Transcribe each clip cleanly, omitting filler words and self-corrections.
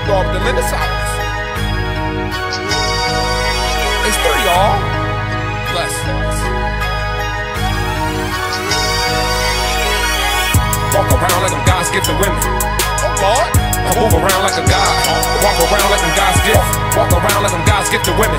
dog with the Linus house. It's 3, y'all. Blessings. Walk around like I'm God's gift to women. Oh Lord. I move around like a God. Walk around like I'm God's gift. Walk around like I'm God's gift to women.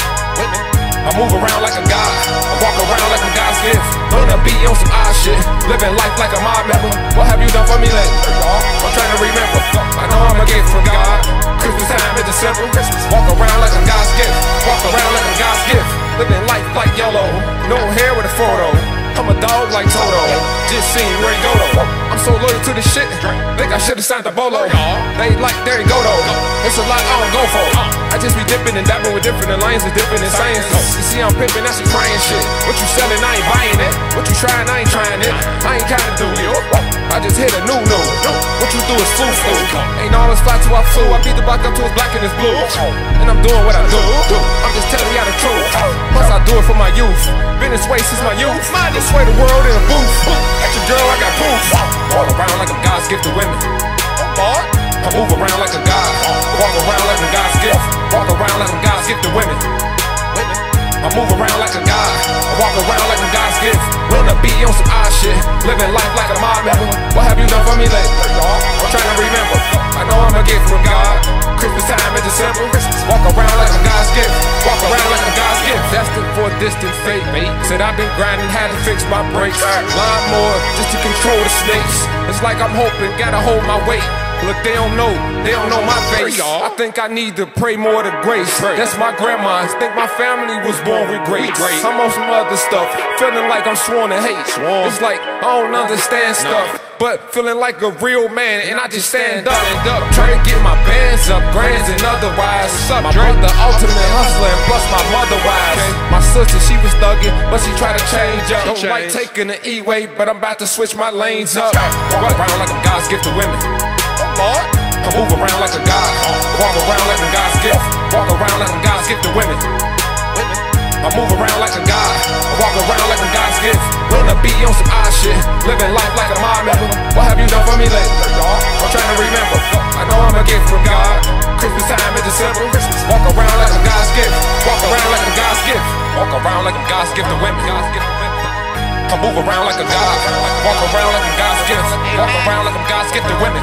I move around like a God. I walk around like I'm God's gift. On a beat on some odd shit. Living life like a mob member. What have you done for me lately? I'm trying to remember. I know I'm a gift from God. Christmas time in December. Walk around like I'm God's gift. Walk around like I'm God's gift. Living life like YOLO. No hair with a photo. I'm a dog like Toto. Just seen Ray Goto. I'm so loyal to this shit. Think I should've signed the bolo. They like there you go though. It's a lot I don't go for. I just be dipping and dabbing with different lanes and different sciences. You see I'm pimping, that's some trying shit. What you selling, I ain't buying it. What you trying, I ain't trying it. I ain't kinda do you. I just hit a new. What you do is flu. Ain't all this fly till I flew. I beat the block up till it's black and it's blue. And I'm doing what I do. I'm just telling y'all the truth. Plus I do it for my youth. Been this way since my youth. Sway the world in a booth. At your girl, I got proof. Walk around like I'm God's gift to women. I move around like a God. Walk around like I'm God's gift. Walk around like I'm God's gift to women. I move around like a God. I walk around like I'm God's gift. Run a beat on some odd shit. Living life like a mob member. What have you done for me lately? I'm trying to remember. I know I'm a gift from God. Christmas time in December. Walk around like I'm God's gift. Walk around like I'm God's gift. Destined for a distant fate, mate. Said I've been grinding, had to fix my brakes. Lawnmower just to control the snakes. It's like I'm hoping, gotta hold my weight. Look, they don't know my face. I think I need to pray more to grace. That's my grandma. Think my family was born with grace. I'm on some other stuff, feeling like I'm sworn to hate. It's like I don't understand stuff, but feeling like a real man, and I just stand up. Trying to get my bands up, grands and otherwise. My brother, ultimate hustler, and plus my mother wise. My sister, she was thugging, but she tried to change up. Don't like taking the E-way, but I'm about to switch my lanes up. Walk around like I'm God's gift to women. I move around like a God. Walk around like I'm God's gift. Walk around like I'm God's gift to women. I move around like a God. I walk around like I'm God's gift. Run a beat on some odd shit. Living life like a mob member. What have you done for me lately? I'm trying to remember. I know I'm a gift from God. Christmas time in December. Walk around like I'm God's gift. Walk around like I'm God's gift. Walk around like I'm God's gift to women. I move around like a God. Walk around like I'm God's gift. Walk around like I'm God's gift to women.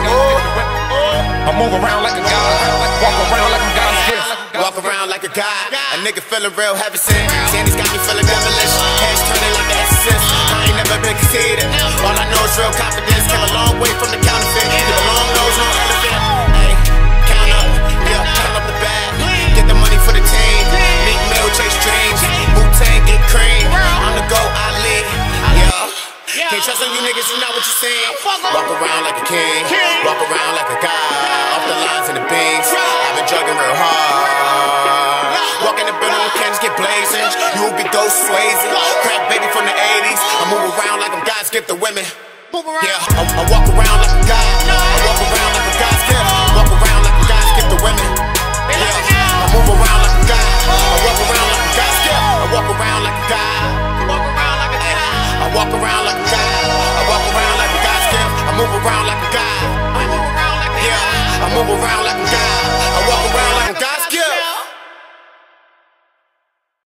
I move around like a God. Walk around like I'm God's gift. Walk around like a God. A nigga feeling real heavy sin. Sandy's got me feeling devilish. Cash turning like the exorcist. I ain't never been conceited. All I know is real confidence. Came a long way from the counterfeit. Give a long nose, no elephant. Hey, count up. Yeah, count up the bag. Get the money for the team. Meet Mill, chase dreams. Wu-Tang, get cream. I'm the GOAT, I lead. Yeah. Can't trust on you niggas, you know what you're saying. Walk around like a king. Walk around like a god. Off the lines and the beans. I've been jugging real hard. Walk in the building, cans get blazing. You will be Ghost Swayze. Crack baby from the 80s. I move around like I'm God's gift to women. Yeah, I walk around like a god. I walk around like a God's gift. Walk around like a God's gift to women. Yeah, I move around like a god. I walk around like a God's gift. I walk around like a god. I walk around like a God. I walk around like a God's gift. I move around like a God. Yeah, I move around